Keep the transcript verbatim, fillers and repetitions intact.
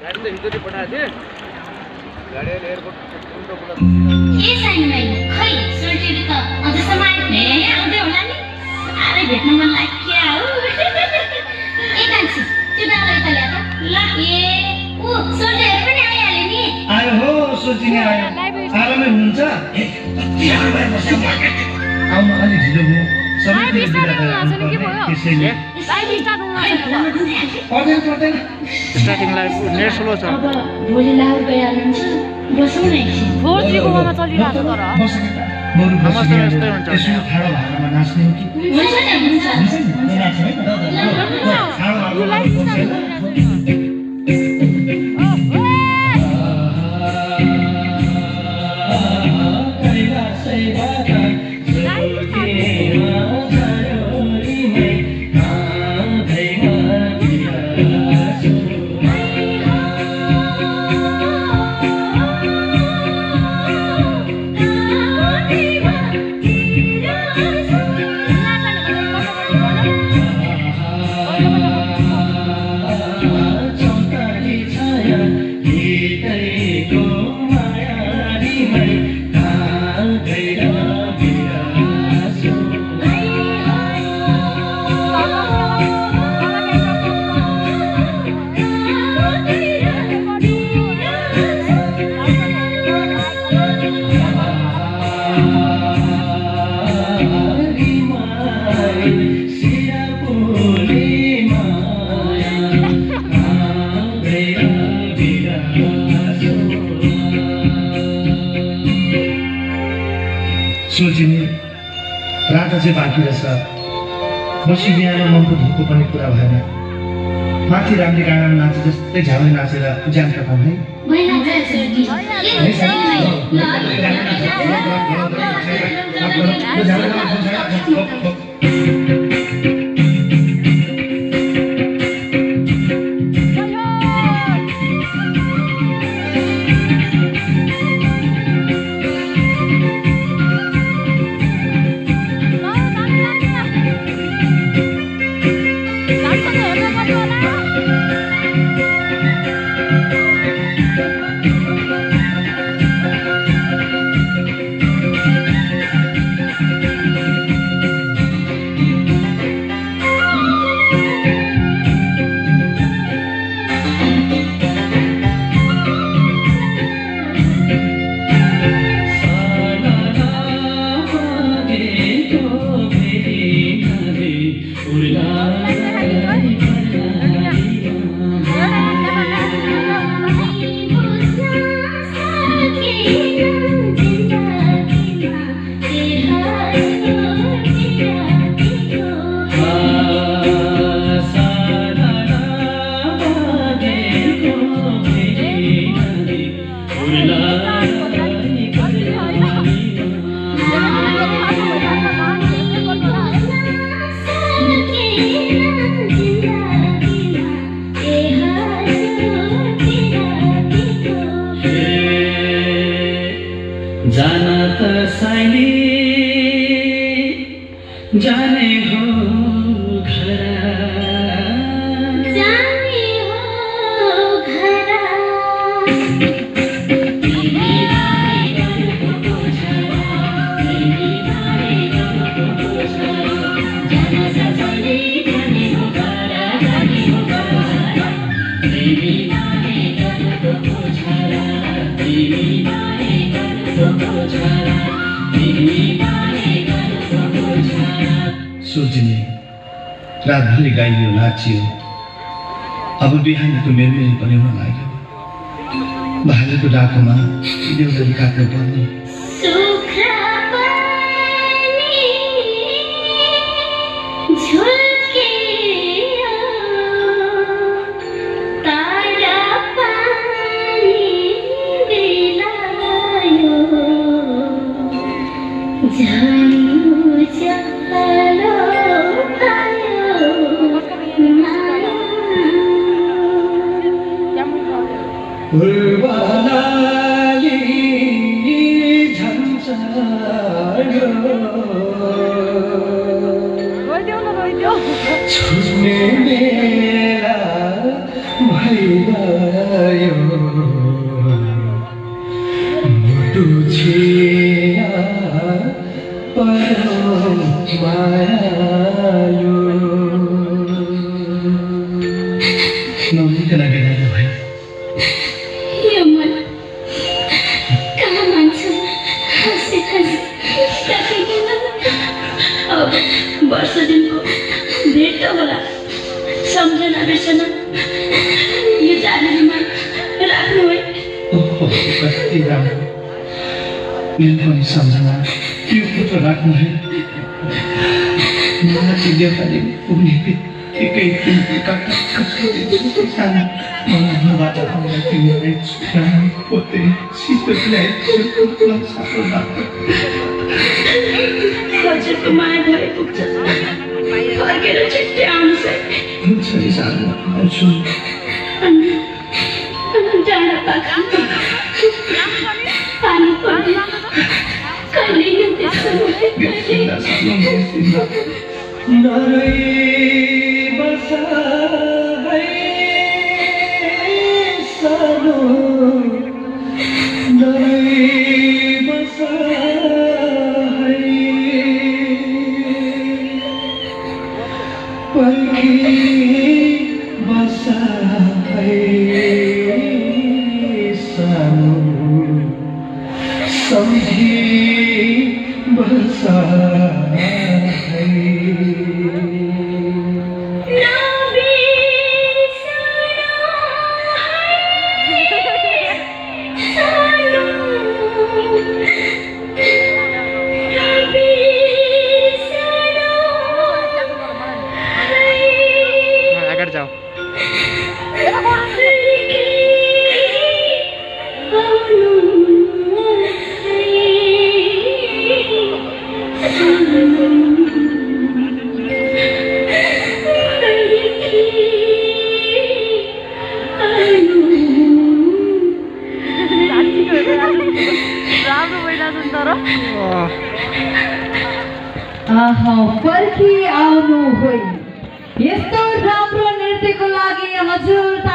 गाडीले भित्री पठाएको थिएँ गाडीले एयरपोर्ट उल्टो पुरा के साइन भाइ खै सोल्टेरी त अझसम्म आइपुग्ने आउँदै होला नि साह्रै भेट्न मन लाग्यो हो ए कान्छी त्यो दाउलाई त ल्याए त ल ए ऊ सोल्टेरी पनि आइहाल्यो नि आयो हो सोल्टिनी आयो आरामै हुनुहुन्छ आउन अलि ढिलो भयो सबै त्यसैले पर्दैन पर्दैन स्टार्टिङ लाइभ नेट स्लो छ अब भोलि लाउर गइहाल्नुहुन्छ बसौँ न एकछिन फोर जी कोमा चलिरहेको छ तर बरु नमस्ते नमस्ते हुन्छ यसो ठाडो भाडामा नाच्ने हो कि हुन्छ नि हुन्छ हुन्छ नि नाच्छ है ठाडो भाडामा नाच्छ सोल्टिनी रातो चाहिँ बाँकी रहेछ बसी बिहान मनको धुपको पनि कुरा भएन माथि राम्री गाडामा नाचे जस्तै झ्याउले नाचेर ज्यान कटाउँ है जाना त साइली जाने हो घर जाने हो घर सोल्टिनी रातभरि गाइयो नाचियो अब बिहानको मेरमेरी पनि हुन लाग्यो भालेको डाकोमा देउडरी काट्नु पर्ने उर्वलाली झन्झायो छुट्ने बेला भइरह्यो यो मन कहाँ मान्छ हाँसी हाँसी सकिँदैन। अब वर्ष दिनको भेट त होला, सम्झना बिर्सना यो जानेमा राख्नु है। ओहो कति राम्रो, मेरो पनि सम्झना त्यो फोटो राख्नु है। माथि देउताले पुग्ने बित्तिकै कता कसरी सानो मबाट आउँदा तिमीलाई छुट्याउनु पोते शीतलाई छुट्याउन सक्दैन। हजुरको माया भए पुग्छ, फर्केर छिट्टै आउनुहोस् है। हुन्छ नि सानो, आउँछु। डाँडा पाखा पानी पर्दैन, कहिले नदेख्छ मलाई। बिर्सिँदा सानो बिर्सिँदा नरै बसा है सानो, नरै बसा है पर्खी बसा है सानो, सम्झी बसा है। अगाडि जाऊ। राम्रो भइरहेछ नि तर। आहा फर्की आउनु होइ। यस्तो राम्रो नृत्यको लागि हजुर